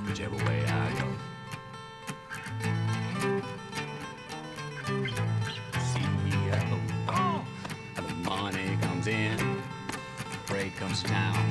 whichever way I go. See how the money comes in, break comes down.